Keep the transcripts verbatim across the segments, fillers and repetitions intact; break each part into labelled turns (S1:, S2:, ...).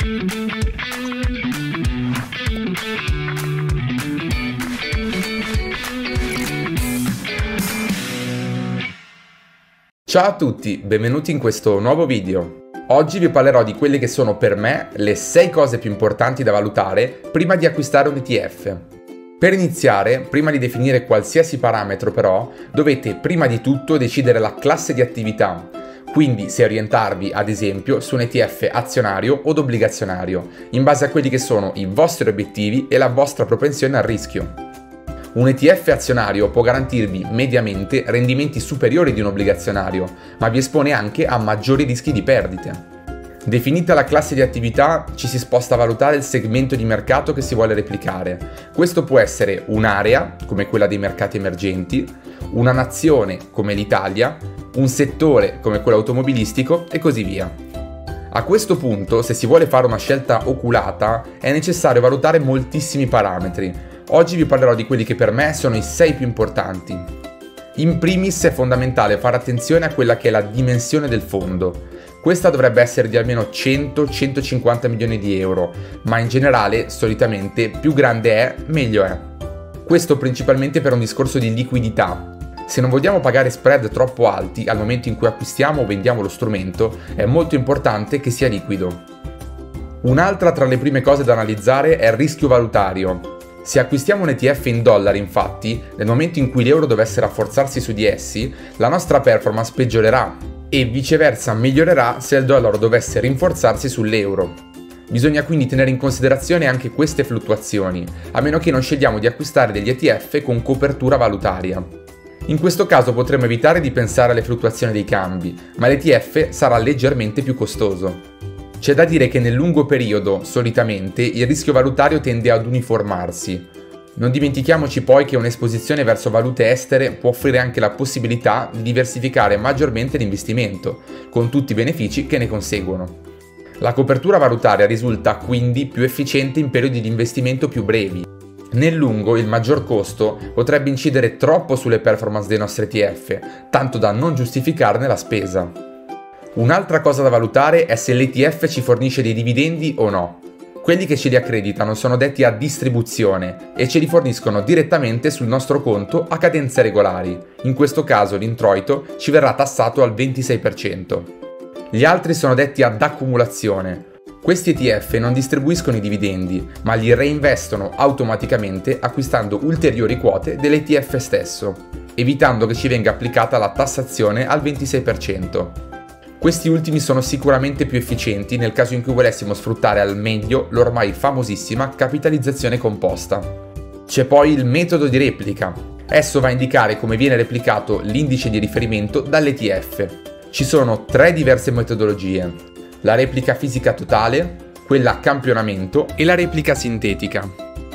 S1: Ciao a tutti, benvenuti in questo nuovo video. Oggi vi parlerò di quelle che sono per me le sei cose più importanti da valutare prima di acquistare un E T F. Per iniziare, prima di definire qualsiasi parametro però, dovete prima di tutto decidere la classe di attività, quindi se orientarvi ad esempio su un E T F azionario o obbligazionario, in base a quelli che sono i vostri obiettivi e la vostra propensione al rischio. Un E T F azionario può garantirvi mediamente rendimenti superiori di un obbligazionario, ma vi espone anche a maggiori rischi di perdite. Definita la classe di attività, ci si sposta a valutare il segmento di mercato che si vuole replicare. Questo può essere un'area, come quella dei mercati emergenti, una nazione, come l'Italia, un settore, come quello automobilistico, e così via. A questo punto, se si vuole fare una scelta oculata, è necessario valutare moltissimi parametri. Oggi vi parlerò di quelli che per me sono i sei più importanti. In primis è fondamentale fare attenzione a quella che è la dimensione del fondo. Questa dovrebbe essere di almeno cento centocinquanta milioni di euro, ma in generale, solitamente, più grande è, meglio è. Questo principalmente per un discorso di liquidità. Se non vogliamo pagare spread troppo alti al momento in cui acquistiamo o vendiamo lo strumento, è molto importante che sia liquido. Un'altra tra le prime cose da analizzare è il rischio valutario. Se acquistiamo un E T F in dollari, infatti, nel momento in cui l'euro dovesse rafforzarsi su di essi, la nostra performance peggiorerà e viceversa migliorerà se il dollaro dovesse rinforzarsi sull'euro. Bisogna quindi tenere in considerazione anche queste fluttuazioni, a meno che non scegliamo di acquistare degli E T F con copertura valutaria. In questo caso potremo evitare di pensare alle fluttuazioni dei cambi, ma l'E T F sarà leggermente più costoso. C'è da dire che nel lungo periodo, solitamente, il rischio valutario tende ad uniformarsi. Non dimentichiamoci poi che un'esposizione verso valute estere può offrire anche la possibilità di diversificare maggiormente l'investimento, con tutti i benefici che ne conseguono. La copertura valutaria risulta quindi più efficiente in periodi di investimento più brevi. Nel lungo il maggior costo potrebbe incidere troppo sulle performance dei nostri E T F, tanto da non giustificarne la spesa. Un'altra cosa da valutare è se l'E T F ci fornisce dei dividendi o no. Quelli che ce li accreditano sono detti a distribuzione e ce li forniscono direttamente sul nostro conto a cadenze regolari. In questo caso l'introito ci verrà tassato al ventisei per cento. Gli altri sono detti ad accumulazione. Questi E T F non distribuiscono i dividendi, ma li reinvestono automaticamente acquistando ulteriori quote dell'E T F stesso, evitando che ci venga applicata la tassazione al ventisei per cento. Questi ultimi sono sicuramente più efficienti nel caso in cui volessimo sfruttare al meglio l'ormai famosissima capitalizzazione composta. C'è poi il metodo di replica. Esso va a indicare come viene replicato l'indice di riferimento dall'E T F. Ci sono tre diverse metodologie: la replica fisica totale, quella a campionamento e la replica sintetica.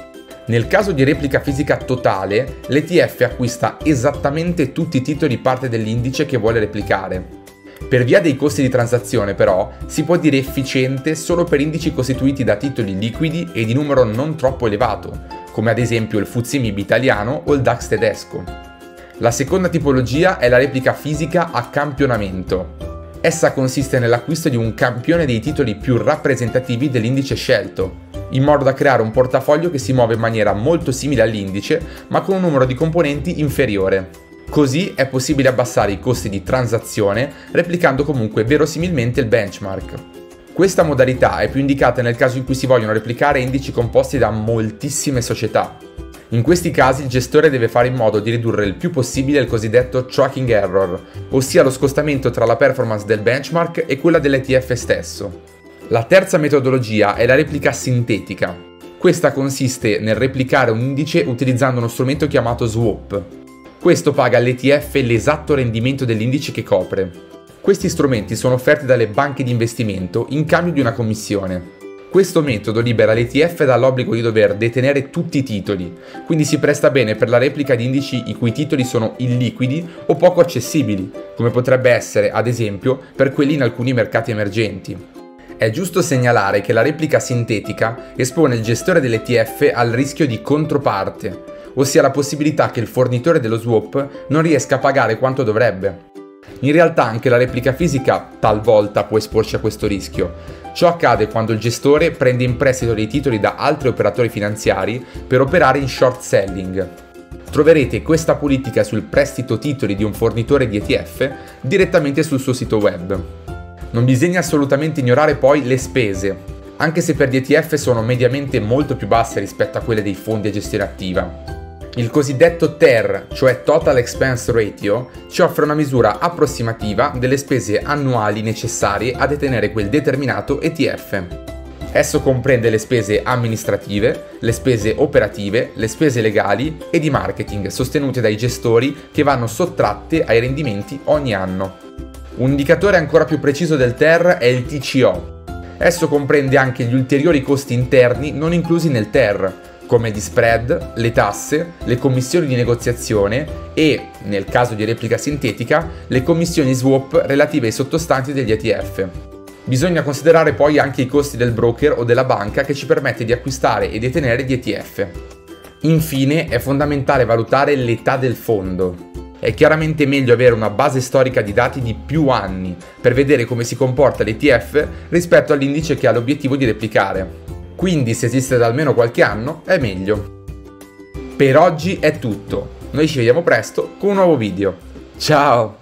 S1: Nel caso di replica fisica totale, l'E T F acquista esattamente tutti i titoli parte dell'indice che vuole replicare. Per via dei costi di transazione, però, si può dire efficiente solo per indici costituiti da titoli liquidi e di numero non troppo elevato, come ad esempio il F T S E M I B italiano o il DAX tedesco. La seconda tipologia è la replica fisica a campionamento. Essa consiste nell'acquisto di un campione dei titoli più rappresentativi dell'indice scelto, in modo da creare un portafoglio che si muove in maniera molto simile all'indice, ma con un numero di componenti inferiore. Così è possibile abbassare i costi di transazione, replicando comunque verosimilmente il benchmark. Questa modalità è più indicata nel caso in cui si vogliono replicare indici composti da moltissime società. In questi casi il gestore deve fare in modo di ridurre il più possibile il cosiddetto tracking error, ossia lo scostamento tra la performance del benchmark e quella dell'E T F stesso. La terza metodologia è la replica sintetica. Questa consiste nel replicare un indice utilizzando uno strumento chiamato swap. Questo paga all'E T F l'esatto rendimento dell'indice che copre. Questi strumenti sono offerti dalle banche di investimento in cambio di una commissione. Questo metodo libera l'E T F dall'obbligo di dover detenere tutti i titoli, quindi si presta bene per la replica di indici i cui titoli sono illiquidi o poco accessibili, come potrebbe essere, ad esempio, per quelli in alcuni mercati emergenti. È giusto segnalare che la replica sintetica espone il gestore dell'E T F al rischio di controparte, ossia la possibilità che il fornitore dello swap non riesca a pagare quanto dovrebbe. In realtà anche la replica fisica talvolta può esporci a questo rischio, Ciò accade quando il gestore prende in prestito dei titoli da altri operatori finanziari per operare in short selling. Troverete questa politica sul prestito titoli di un fornitore di E T F direttamente sul suo sito web. Non bisogna assolutamente ignorare poi le spese, anche se per gli E T F sono mediamente molto più basse rispetto a quelle dei fondi a gestione attiva. Il cosiddetto T E R, cioè Total Expense Ratio, ci offre una misura approssimativa delle spese annuali necessarie a detenere quel determinato E T F. Esso comprende le spese amministrative, le spese operative, le spese legali e di marketing sostenute dai gestori che vanno sottratte ai rendimenti ogni anno. Un indicatore ancora più preciso del T E R è il T C O. Esso comprende anche gli ulteriori costi interni non inclusi nel T E R, come gli spread, le tasse, le commissioni di negoziazione e, nel caso di replica sintetica, le commissioni swap relative ai sottostanti degli E T F. Bisogna considerare poi anche i costi del broker o della banca che ci permette di acquistare e detenere gli E T F. Infine, è fondamentale valutare l'età del fondo. È chiaramente meglio avere una base storica di dati di più anni per vedere come si comporta l'E T F rispetto all'indice che ha l'obiettivo di replicare. Quindi se esiste da almeno qualche anno è meglio. Per oggi è tutto, noi ci vediamo presto con un nuovo video. Ciao!